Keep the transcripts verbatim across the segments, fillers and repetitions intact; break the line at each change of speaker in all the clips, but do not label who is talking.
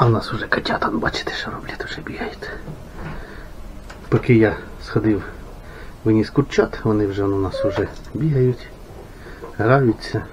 А в нас вже котята, бачите, що роблять, вже бігають. Поки я сходив, виніс курчат, вони вже у нас вже бігають, граються.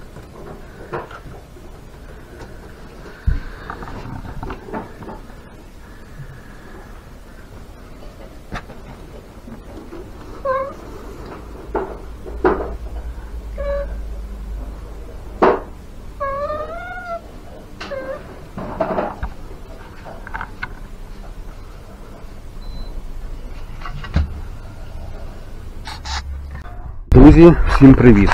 Друзі, всім привіт!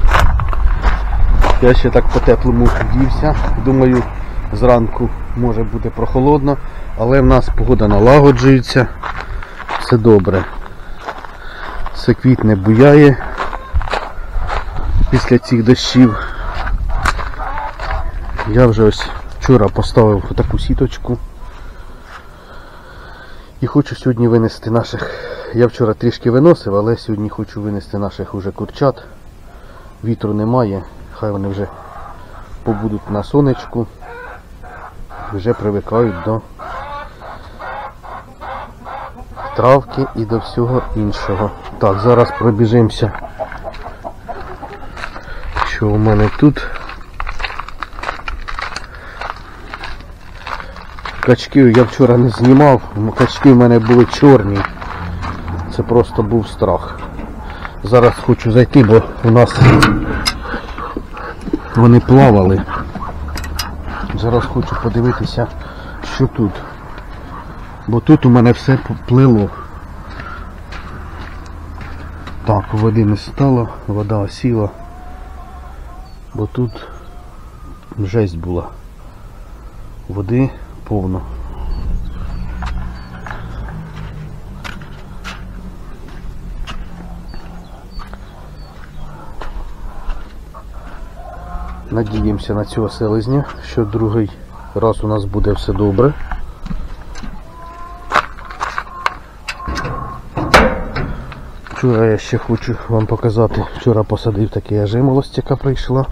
Я ще так по-теплому вдівся, думаю, зранку може бути прохолодно, але в нас погода налагоджується, все добре. Все квітне, буяє після цих дощів. Я вже ось вчора поставив таку сіточку і хочу сьогодні винести наших. Я вчора трішки виносив, але сьогодні хочу винести наших уже курчат. Вітру немає, хай вони вже побудуть на сонечку, вже привикають до травки і до всього іншого. Так, зараз пробіжимося, що у мене тут. Качки я вчора не знімав, качки в мене були чорні. Це просто був страх. Зараз хочу зайти, бо у нас вони плавали. Зараз хочу подивитися, що тут. Бо тут у мене все поплило. Так, води не стало, вода осіла. Бо тут жесть була. Води повно. Надіємося на цього селезня, що другий раз у нас буде все добре. Вчора я ще хочу вам показати, вчора посадив такий ажимолость, яка прийшла.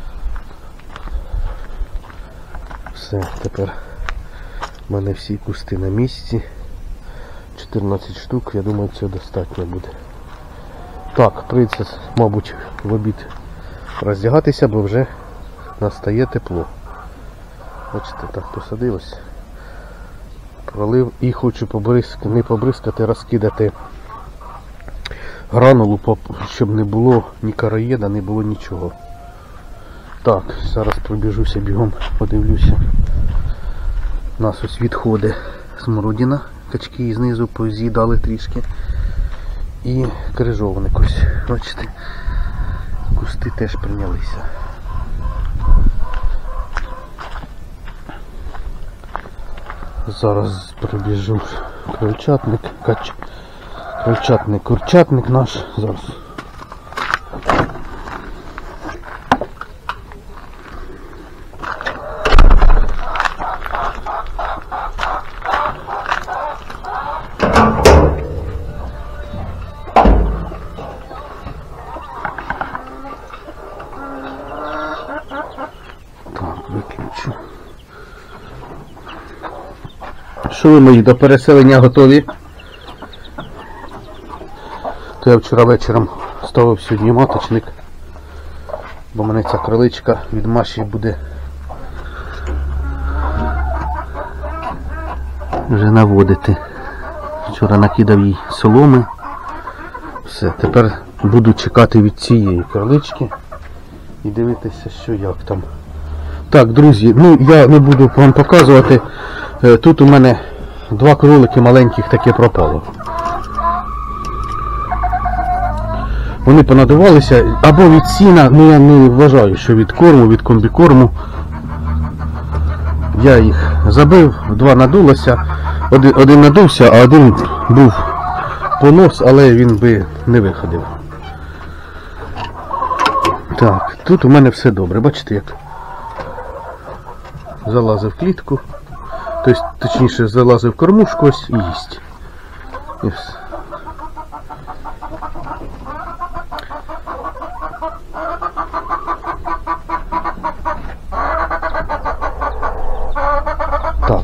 Все, тепер в мене всі кусти на місці. чотирнадцять штук, я думаю, цього достатньо буде. Так, прийдеться, мабуть, в обід роздягатися, бо вже настає тепло. Бачите, так посадилось. Пролив і хочу побризкати, не побризкати, розкидати гранулу, щоб не було ні караєда, не було нічого. Так, зараз пробіжуся бігом, подивлюся. У нас ось відходить смородина, качки її знизу поз'їдали трішки. І крижовник ось, бачите, кусти теж прийнялися. Зараз пробіжу крольчатник, кач, крольчатник, курчатник наш, зараз. Що ви мої до переселення готові? То я вчора вечором ставив сьогодні маточник, бо мене ця кроличка від Маші буде вже наводити. Вчора накидав їй соломи. Все, тепер буду чекати від цієї кролички і дивитися, що як там. Так, друзі, ну я не буду вам показувати. Тут у мене два кролики маленьких таке пропало. Вони понадувалися або від сіна, ну я не вважаю, що від корму, від комбікорму. Я їх забив, два надулося, один, один надувся, а один був понос, але він би не виходив. Так, тут у мене все добре, бачите як? Залазив в клітку. Тобто, точніше, залазив в кормушку ось і їсть. І все.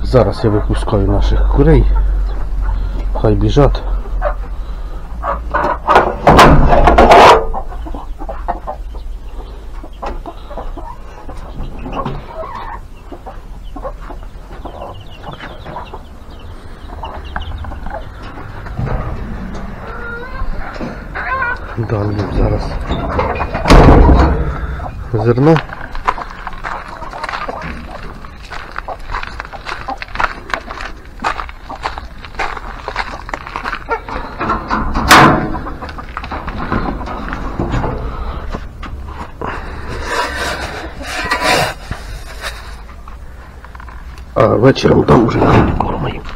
Зараз я випускаю наших курей. Хай біжать. Дам їм зараз зерно. А вечором там уже корма їм.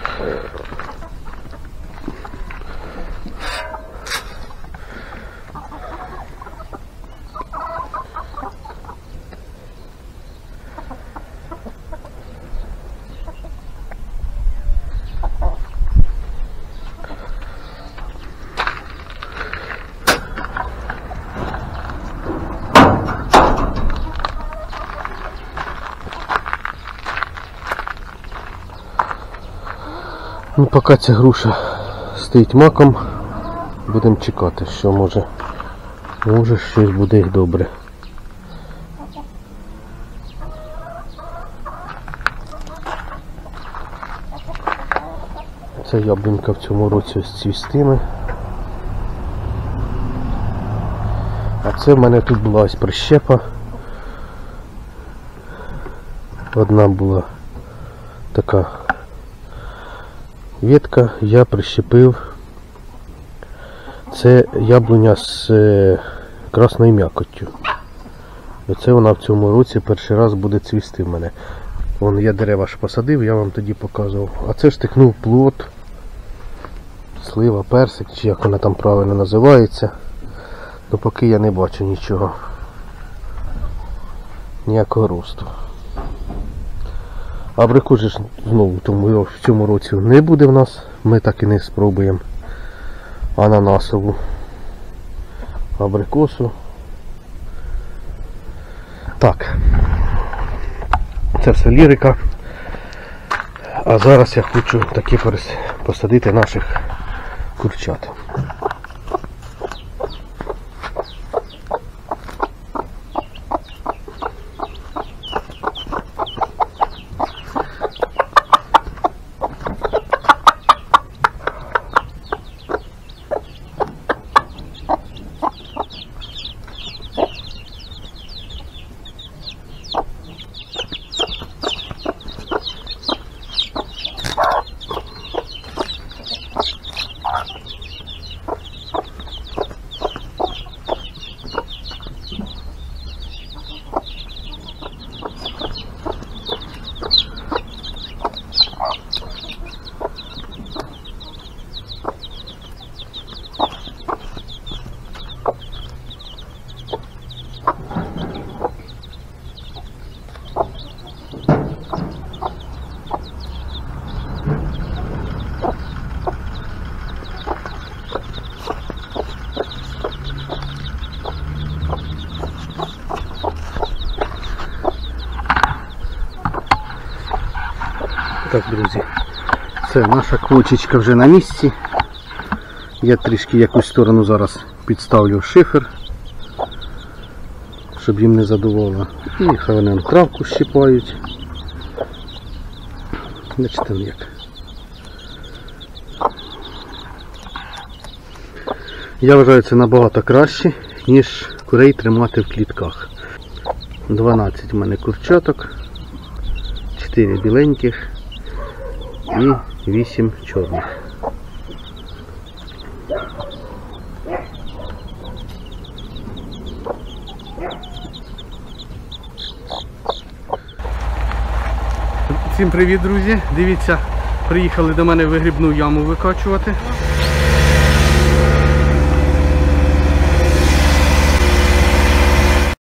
Ну, поки ця груша стоїть маком, будемо чекати, що може, може щось буде їх добре. Ця яблунька в цьому році ось цвістиме. А це в мене тут була ось прищепа. Одна була така ветка, я прищепив. Це яблуня з е, красною м'якоттю. Оце вона в цьому році перший раз буде цвісти в мене. Вон я дерева ж посадив, я вам тоді показував. А це ж тикнув плод, слива, персик, чи як вона там правильно називається. То поки я не бачу нічого. Ніякого росту. Абрикос ж знову тому в цьому році не буде в нас, ми так і не спробуємо ананасову абрикосу. Так, це все лірика. А зараз я хочу таки посадити наших курчат. Так, друзі, це наша квочечка вже на місці. Я трішки якусь сторону зараз підставлю шифер, щоб їм не задувало. І хай вони травку щипають. Бачите, як. Я вважаю, це набагато краще, ніж курей тримати в клітках. дванадцять у мене курчаток, чотири біленьких і вісім чорних. Всім привіт, друзі! Дивіться, приїхали до мене вигрібну яму викачувати.